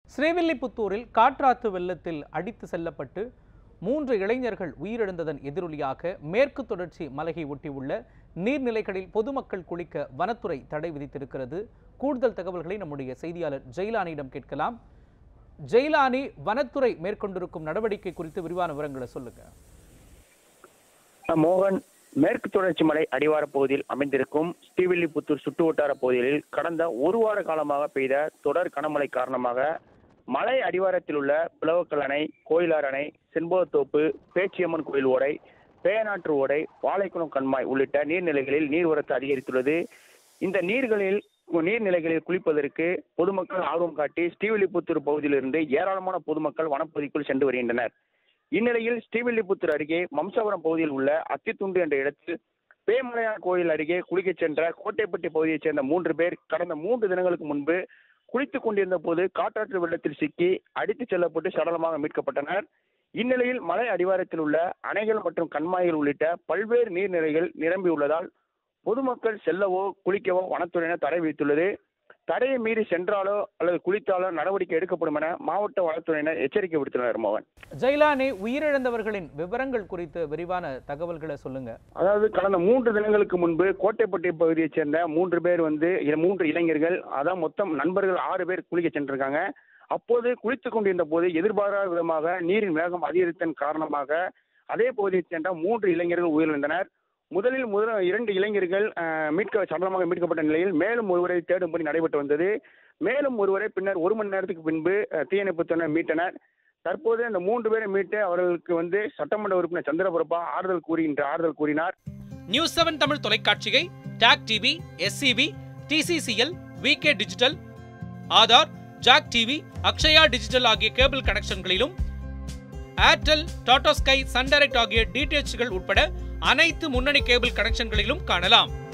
ஸ்ரீவில்லிபுத்தூரில் காற்றாத்து வெள்ளத்தில் அடித்து செல்லப்பட்டு 3 இளைஞர்கள் உயிரிழந்ததன் எதிரொலியாக மேற்கு தொடர்ச்சி மலையை ஒட்டியுள்ள நீர்நிலைகளில் பொதுமக்கள் குளிக்க வனத்துறை தடை விதித்திருக்கிறது. கூடுதல் தகவல்களை நம்முடைய செய்தியாளர் ஜெயிலானியிடம் கேட்கலாம். ஜெயிலானி, வனத்துறை மேற்கொண்டிருக்கும் நடவடிக்கை குறித்து விரிவான விவரங்களை சொல்லுங்க. மோகன், மேற்கு தொடர்ச்சி மலை அடிவார பகுதியில் அமைந்திருக்கும் ஸ்ரீவில்லிபுத்தூர் சுற்று வட்டார பகுதிகளில் கடந்த ஒரு வார காலமாக பெய்த தொடர் கனமழை காரணமாக மலை அடிவாரத்தில் உள்ள பிளவக்கல் அணை, கோயிலார் அணை, செண்பகத்தோப்பு, பேச்சியம்மன் கோயில் ஓடை, பேயநாற்று ஓடை, வாழைக்குளம் கண்மாய் உள்ளிட்ட நீர்நிலைகளில் நீர்வரத்து அதிகரித்துள்ளது. இந்த நீர்நிலைகளில் குளிப்பதற்கு பொதுமக்கள் ஆர்வம் காட்டி ஸ்ரீவில்லிபுத்தூர் பகுதியிலிருந்து ஏராளமான பொதுமக்கள் வனப்பகுதிக்குள் சென்று வருகின்றனர். இந்நிலையில் ஸ்ரீவில்லிபுத்தூர் அருகே மம்சாபுரம் பகுதியில் உள்ள அத்தித்துண்டு என்ற இடத்தில் பேமலையான் கோயில் அருகே குளிக்கச் சென்ற கோட்டைப்பட்டி பகுதியைச் சேர்ந்த 3 பேர் கடந்த 3 தினங்களுக்கு முன்பு குளித்துக் கொண்டிருந்த போது காற்றாற்று வெள்ளத்தில் சிக்கி அடித்துச் செல்லப்பட்டு சடலமாக மீட்கப்பட்டனர். இந்நிலையில் மலை அடிவாரத்தில் உள்ள அணைகள் மற்றும் கண்மாய்கள் உள்ளிட்ட பல்வேறு நீர்நிலைகள் நிரம்பியுள்ளதால் பொதுமக்கள் செல்லவோ குளிக்கவோ வனத்துறையினர் தடை விதித்துள்ளது. தடையை மீறி சென்றாலோ அல்லது குளித்தாலோ நடவடிக்கை எடுக்கப்படும் என மாவட்ட வனத்துறையினர் எச்சரிக்கை விடுத்துள்ளனர். மோகன், ஜெயிலானி, உயிரிழந்தவர்களின் விவரங்கள் குறித்து விரிவான தகவல்களை சொல்லுங்க. அதாவது கடந்த 3 தினங்களுக்கு முன்பு கோட்டைப்பட்டி பகுதியைச் சேர்ந்த 3 பேர் 3 இளைஞர்கள், அதான் மொத்தம் நண்பர்கள் 6 பேர் குளிக்க சென்றிருக்காங்க. அப்போது குளித்துக் கொண்டிருந்த போது எதிர்பாராத விதமாக நீரின் வேகம் அதிகரித்ததன் காரணமாக அதே பகுதியைச் சேர்ந்த 3 இளைஞர்கள் உயிரிழந்தனர். முதலில் 2 இளைஞர்கள் சடலமாக மீட்கப்பட்ட நிலையில் மேலும் ஒருவரை தேடும் பணி நடைபெற்று வந்தது. மேலும் ஒருவரை பின்னர் 1 மணி நேரத்துக்கு பின்பு தீயணைப்புத்துறையினர் மீட்டனர். தற்போது அந்த 3 பேரை மீட்டு அவர்களுக்கு சட்டமன்ற உறுப்பினர் சந்திரபிரபா ஆறுதல் கூறினார். நியூஸ் 7 தமிழ் தொலைக்காட்சியை டாக் TV, SCV, TCCL, VK digital, Aadhaar, Jack TV, Akshaya digital ஆகிய கேபிள் கனெக்ஷன்களிலும், Airtel, Tata Sky, Sun Direct ஆகிய DTHகள் உட்பட அனைத்து முன்னணி கேபிள் கனெக்ஷன்களிலும் காணலாம்.